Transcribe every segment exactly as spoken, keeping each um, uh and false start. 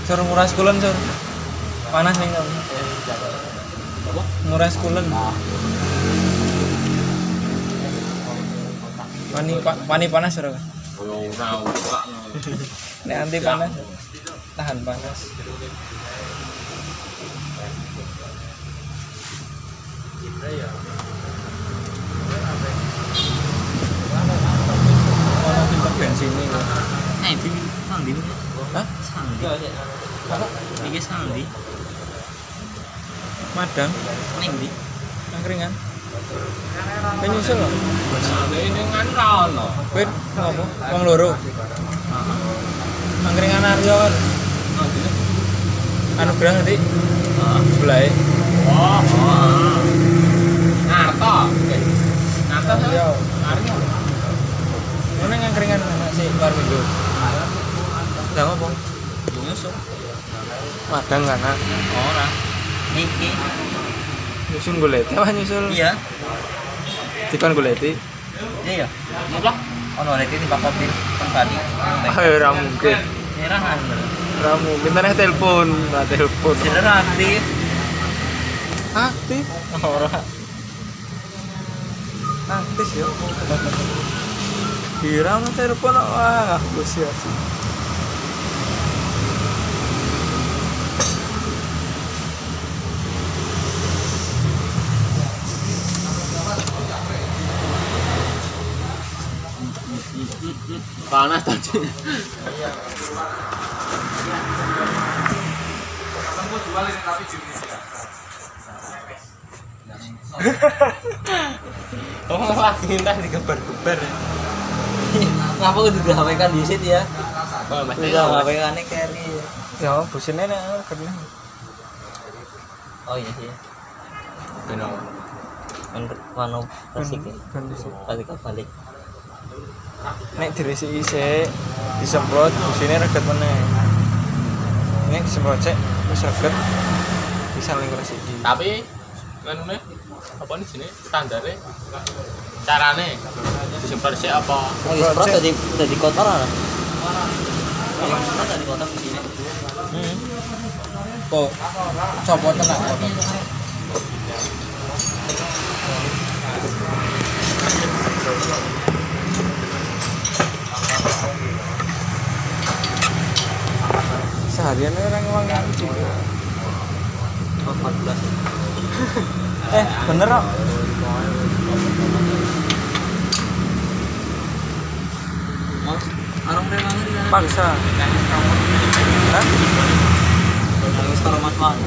Sur nguras kulon sur. Panas nih kamu. Apa? Nguras kulon. Wani pa, wani panas sur. Ora ora. Nek anti panas. Tahan panas. Ono timper bensin iki. Eh, ini sandi. Hah? Sandi. Apa? Iki sandi. Madang, Ning ndi? angkringan. Kowe nyusul lho. Ini kan ra ono. Kowe ngopo? Wong loro. Angkringan Aryo. Anu gerang nanti sebelahe. Oh, oh. Narto. Narto Aryo. Aryo. Mana angkringan anak si luar minggu. Lah ngopo? Nyusul. Madang kan nak. Ora. Niki. Nyusun goleti apa nyusul? Iya. Dikon goleti. Iya ya. Mutlak. Ono lek iki bakal pil tadi. Ayo ora mungkin. Merahan. Ora mungkin tanah telepon, nah telepon. Sudah aktif. Aktif. Ora. Aktif ya. Kira mah telepon wah ngapus ya. Panas tadi. Oh, lagi entah digebar-gebar. Ngapa kudu digawekan di sit ya? Oh, mesti. Digawekane carry. Ya, busine nek kena. Oh iya sih. Benar. Kan mano resik. Kan bisa. Pasti balik. Nek diresiki sik, disemprot busine reget meneh. Nek disemprot sik wis reget bisa ning resiki. Tapi nganune apa nih sini standarnya carane disemprot sik apa? Oh, disemprot tadi tadi kotoran. Yang semprot tadi kotor di sini. Hmm. Kok copot tenan kotor. Seharian orang wangi juga. empat belas. Eh, bener kok. Mas, arang memang di sana. Paksa. Hah? Harus kalau mas mas.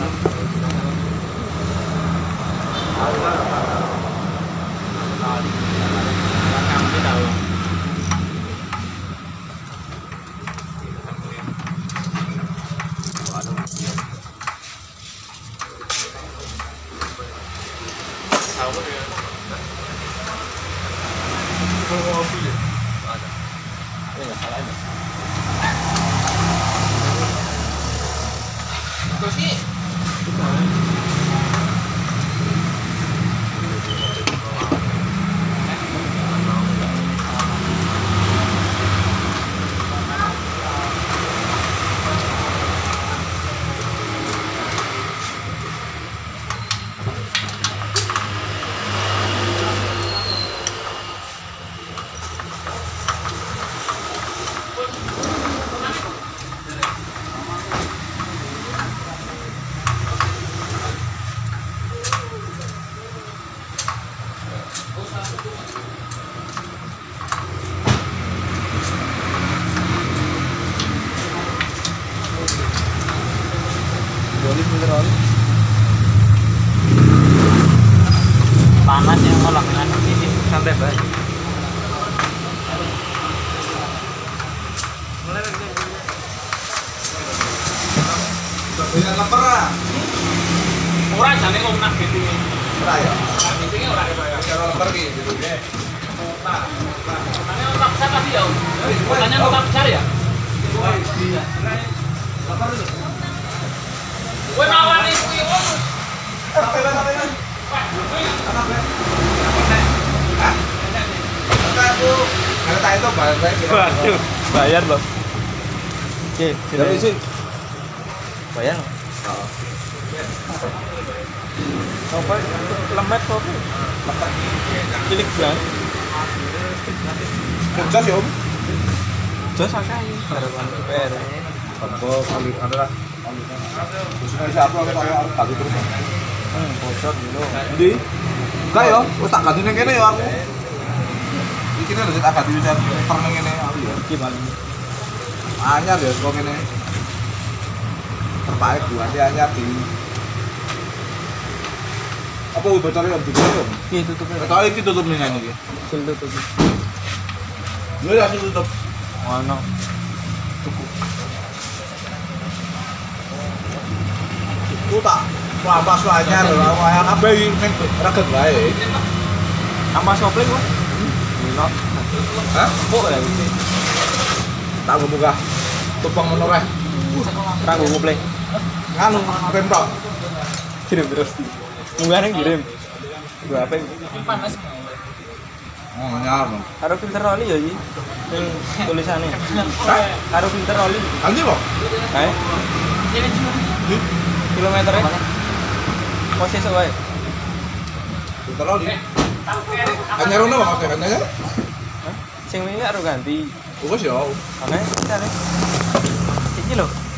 Boleh beneran. Panas yang malam dengan ini. Santai banget. Bisa lepera. Ora jane kok nak gitu. Ora ya. Meetingnya ora ya. Cara leper ki gitu. Nah, makanya orang besar tadi ya. Makanya orang besar ya. Gue nawari kuwi wong. Aku kata itu bayar baik. Waduh, bayar loh. Oke, Dari sini. Bayang. Heeh. Apa lemet kok? Cilik banget. Kerja sih Om. Jos akeh harapan P R. Tanpa kali adalah khususnya siapa kita harus ganti terus. Hmm, bocor dulu. Ndi? Enggak ya, wis tak ganti ning kene ya aku. Iki nek tak ganti wis muter ning kene aku ya. Iki paling Anyar ya kok ngene. Terpaek buane anyar di. Apa udah bocor ya di sini? iki tutupnya. Kata iki tutup ning ngene iki. Sul tutup. Lho ya tutup. Ono. Ku tak rampas anyar lho, anyar kabeh iki ning reget wae. Sama sopling kok. Minot. Hah? Kok ya iki? Tak buka. Tupang menoreh. Kanggo sopling. Nganu pemprov. Kirim terus. Munggah kirim. Gua apa? Panas. Oh, nyar. Karo filter oli ya iki. Ning tulisane. Hah? Karo filter oli. Ganti kok? Kae kilometernya. Posisi wae. Putar oli. Anyar ono kok katanya. Hah? Sing wingi karo ganti. Wes ya. Oke, cari. Iki lho.